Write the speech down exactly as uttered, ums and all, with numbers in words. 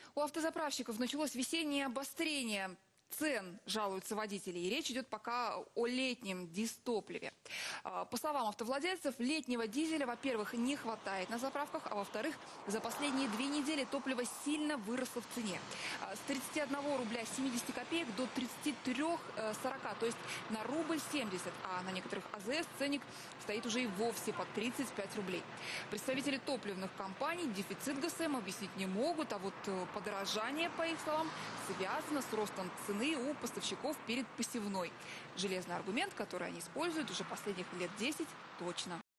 У автозаправщиков началось весеннее обострение цен, жалуются водители. И речь идет пока о летнем дизтопливе. По словам автовладельцев, летнего дизеля, во-первых, не хватает на заправках, а во-вторых, за последние две недели топливо сильно выросло в цене. С тридцати одного рубля семидесяти копеек до тридцати трёх сорока, то есть на рубль семьдесят. А на некоторых АЗС ценник стоит уже и вовсе по тридцать пять рублей. Представители топливных компаний дефицит ГСМ объяснить не могут, а вот подорожание, по их словам, связано с ростом цены у поставщиков перед посевной. Железный аргумент, который они используют уже последних лет десять, точно.